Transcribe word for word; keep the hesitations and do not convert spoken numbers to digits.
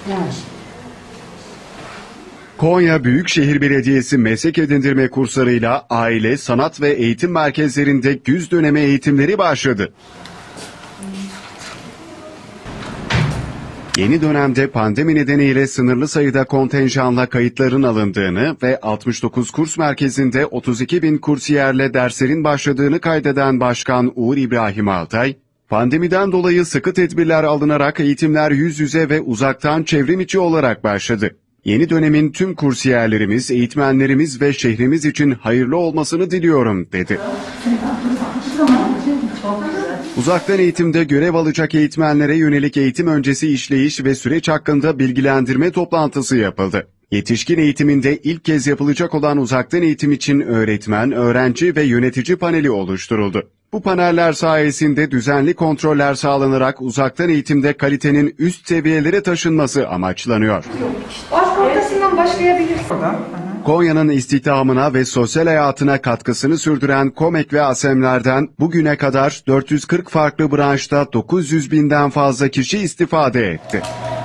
Konya Büyükşehir Belediyesi meslek edindirme kurslarıyla aile, sanat ve eğitim merkezlerinde güz dönemi eğitimleri başladı. Yeni dönemde pandemi nedeniyle sınırlı sayıda kontenjanla kayıtların alındığını ve altmış dokuz kurs merkezinde otuz iki bin kursiyerle derslerin başladığını kaydeden Başkan Uğur İbrahim Altay, pandemiden dolayı sıkı tedbirler alınarak eğitimler yüz yüze ve uzaktan çevrim içi olarak başladı. Yeni dönemin tüm kursiyerlerimiz, eğitmenlerimiz ve şehrimiz için hayırlı olmasını diliyorum, dedi. Uzaktan eğitimde görev alacak eğitmenlere yönelik eğitim öncesi işleyiş ve süreç hakkında bilgilendirme toplantısı yapıldı. Yetişkin eğitiminde ilk kez yapılacak olan uzaktan eğitim için öğretmen, öğrenci ve yönetici paneli oluşturuldu. Bu paneller sayesinde düzenli kontroller sağlanarak uzaktan eğitimde kalitenin üst seviyelere taşınması amaçlanıyor. Aşk ortasından başlayabiliriz. Konya'nın istihdamına ve sosyal hayatına katkısını sürdüren KOMEK ve ASEM'lerden bugüne kadar dört yüz kırk farklı branşta dokuz yüz binden fazla kişi istifade etti.